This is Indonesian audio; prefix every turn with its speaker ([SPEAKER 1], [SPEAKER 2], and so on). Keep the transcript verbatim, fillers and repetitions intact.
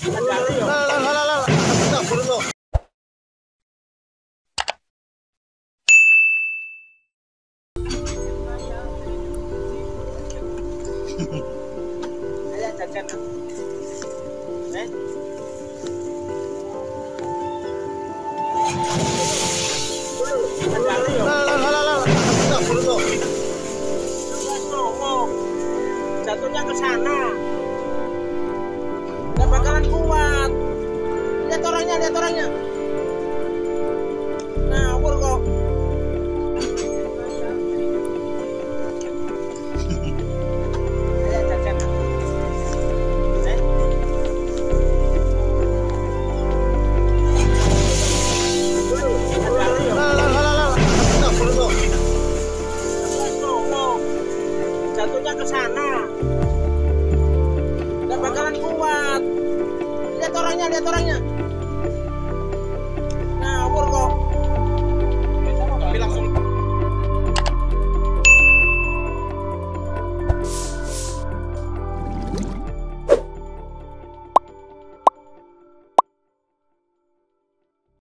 [SPEAKER 1] Lah, lah, lah, lah, lah. Astagfirullah.
[SPEAKER 2] Ayo jajan. Eh?
[SPEAKER 1] Lah, lah, lah, lah, lah. Astagfirullah.
[SPEAKER 2] Ngomong. Jatuhnya ke sana. Nggak bakalan kuat. Lihat orangnya, lihat orangnya. Ngawur kok. Ayo jajan. Eh?
[SPEAKER 1] Lah, lah, lah, lah, lah. Astagfirullah.
[SPEAKER 2] Ngomong. Jatuhnya ke sana. Nggak bakalan kuat. Lihat orangnya, lihat orangnya.